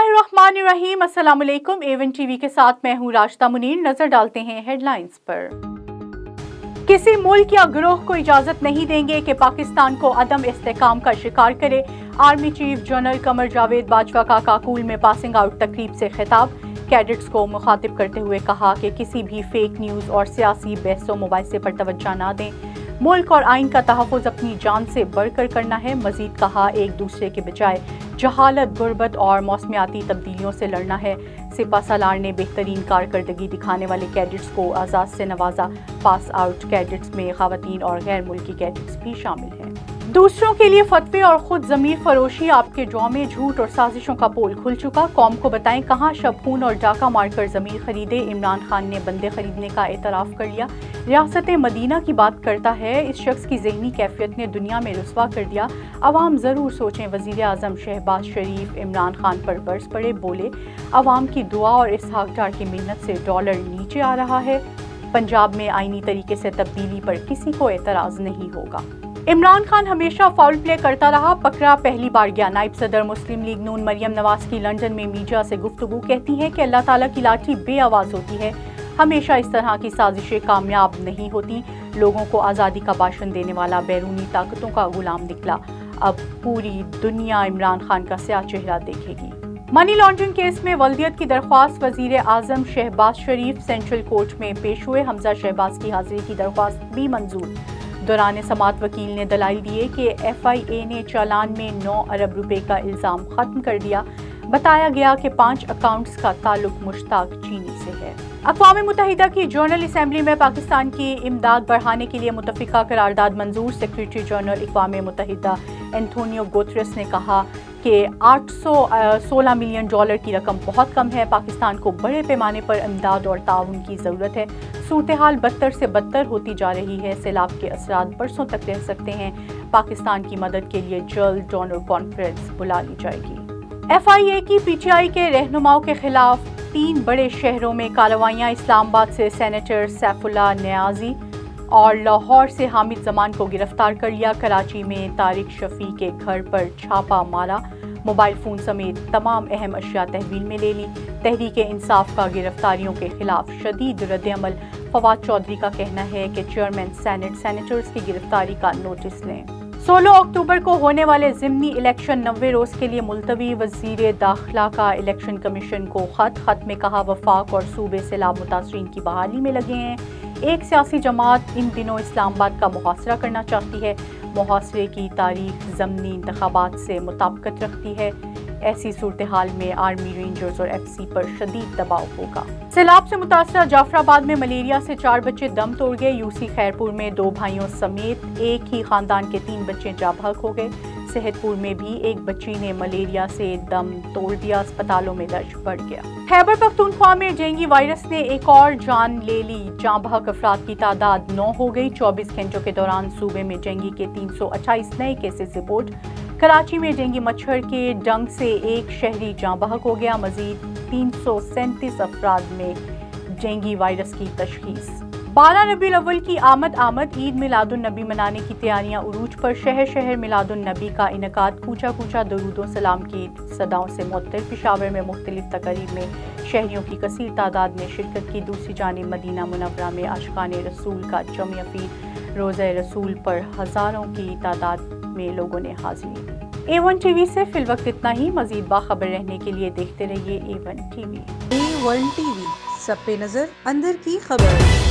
बिस्मिल्लाहिर्रहमानिर्रहीम। अस्सलाम वालेकुम। A1 टीवी के साथ मैं हूँ राशिदा मुनीर। नजर डालते हैं हेडलाइंस पर। किसी मुल्क या गिरोह को इजाजत नहीं देंगे कि पाकिस्तान को अदम इस्तेहकाम का शिकार करे। Army chief general Qamar Javed Bajwa का काकुल में पासिंग आउट तकरीब से खिताब। कैडेट्स को मुखातिब करते हुए कहा कि किसी भी फेक न्यूज़ और सियासी बहसों मुबाहिसे पर तवज्जो न दें। मुल्क और आइन का तहफ़्फ़ुज़ अपनी जान से बढ़कर करना है। मजीद कहा, एक दूसरे के बजाय जहालत, गुर्बत और मौसमियाती तब्दीलियों से लड़ना है। सिपा सालार ने बेहतरीन कारकर्दगी दिखाने वाले कैडेट्स को आज़ाद से नवाजा। पास आउट कैडेट्स में ख़वातीन और गैर मुल्की कैडेट्स भी शामिल हैं। दूसरों के लिए फतवे और खुद ज़मीर फरोशी, आपके ड्रामे, झूठ और साजिशों का पोल खुल चुका। कौम को बताएं कहाँ शब खून और डाका मारकर ज़मीर खरीदे। इमरान खान ने बंदे खरीदने का एतराफ़ कर लिया। रियासत मदीना की बात करता है। इस शख्स की ज़हनी कैफियत ने दुनिया में रुसवा कर दिया। अवाम ज़रूर सोचें। वज़ीर आज़म शहबाज शरीफ इमरान खान पर बरस पड़े, बोले अवाम की दुआ और इसहाक डार की मेहनत से डॉलर नीचे आ रहा है। पंजाब में आईनी तरीके से तब्दीली पर किसी को एतराज़ नहीं होगा। इमरान खान हमेशा फाउल प्ले करता रहा, पकड़ा पहली बार गया। नायब सदर मुस्लिम लीग नून मरियम नवाज की लंदन में मीडिया से गुफ्तगू, कहती हैं कि अल्लाह ताला की लाठी बेआवाज़ होती है। हमेशा इस तरह की साजिशें कामयाब नहीं होती। लोगों को आज़ादी का भाषण देने वाला बैरूनी ताकतों का गुलाम निकला। अब पूरी दुनिया इमरान खान का स्याह चेहरा देखेगी। मनी लॉन्ड्रिंग केस में वल्दियत की दरख्वास्त। वज़ीर आज़म शहबाज शरीफ सेंट्रल कोर्ट में पेश हुए। हमजा शहबाज की हाजिरी की दरख्वास्त भी मंजूर। दौरान समात वकील ने दलाइल दिए कि FIA ने चालान में 9 अरब रुपए का इल्ज़ाम ख़त्म कर दिया। बताया गया कि 5 अकाउंट्स का ताल्लुक मुश्ताक चीनी से है। अक़वाम मुत्तहिदा की जनरल असम्बली में पाकिस्तान की इमदाद बढ़ाने के लिए मुत्तफ़िका करारदाद मंजूर। सेक्रेटरी जनरल अक़वाम मुत्तहिदा एंटोनियो गुतेरेस ने कहा कि $816 मिलियन की रकम बहुत कम है। पाकिस्तान को बड़े पैमाने पर इमदाद और ताउन की ज़रूरत है। सूरत हाल बदतर से बदतर होती जा रही है। सैलाब के असरात बरसों तक रह सकते हैं। पाकिस्तान की मदद के लिए जल्द डोनर कॉन्फ्रेंस बुला ली जाएगी। FIA की PTI के रहनुमाओं के खिलाफ 3 बड़े शहरों में कार्रवाइयाँ। इस्लामाबाद से सेनेटर सैफुल्लाह नियाज़ी और लाहौर से हामिद जमान को गिरफ्तार कर लिया। कराची में तारिक शफी के घर पर छापा मारा। मोबाइल फ़ोन समेत तमाम अहम अशिया तहवील में ले ली। तहरीक इंसाफ का गिरफ्तारियों के खिलाफ शदीद रद्द-ए-अमल। फवाद चौधरी का कहना है कि चेयरमैन सेनेटर्स की गिरफ्तारी का नोटिस लें। 16 अक्टूबर को होने वाले ज़िमनी इलेक्शन 90 रोज़ के लिए मुलतवी। वज़ीर दाखिला का इलेक्शन कमीशन को खत में कहा वफाक और सूबे सैलाब मुतासरीन की बहाली में लगे हैं। एक सियासी जमात इन दिनों इस्लामाबाद का मुहासरा करना चाहती है। मुहासरे की तारीख ज़मनी इंतखाबात से मुताबिकत रखती है। ऐसी सूरत हाल में आर्मी, रेंजर्स और FC पर शदीद दबाव होगा। सैलाब से मुतासरा जाफराबाद में मलेरिया से 4 बच्चे दम तोड़ गए। UC खैरपुर में 2 भाइयों समेत एक ही खानदान के 3 बच्चे जाबहक हो गए। सेहतपुर में भी एक बच्ची ने मलेरिया से दम तोड़ दिया। अस्पतालों में रश बढ़ गया। खैबर पख्तूनख्वा में डेंगू वायरस ने एक और जान ले ली। जाबहक अफराद की तादाद 9 हो गई। 24 घंटों के दौरान सूबे में डेंगू के 328 नए केसेस रिपोर्ट। कराची में डेंगू मच्छर के डंग से एक शहरी जाबहक हो गया। मजीद 337 अफराद में डेंगू वायरस की तशखीस। 12 रबीउल अव्वल की आमद ईद मिलादुन नबी मनाने की तैयारियां उरूज पर। शहर शहर मिलादुन नबी का इनकाद। कूचा कूचा दरूदो सलाम की सदाओं से मुअत्तर। पेशावर में मुख्तलिफ तकारीब में शहरियों की कसीर तादाद ने शिरकत की। दूसरी जानिब मदीना मुनव्वरा में आशिकाने रसूल का जम अफीर। रोज़े रसूल पर हज़ारों की तादाद में लोगों ने हाज़िरी दी। A1 टीवी से फिलवक्त इतना ही। मज़ीद बाखबर रहने के लिए देखते रहिए A1 टीवी। A1 टीवी, सब पे नजर, अंदर की खबर।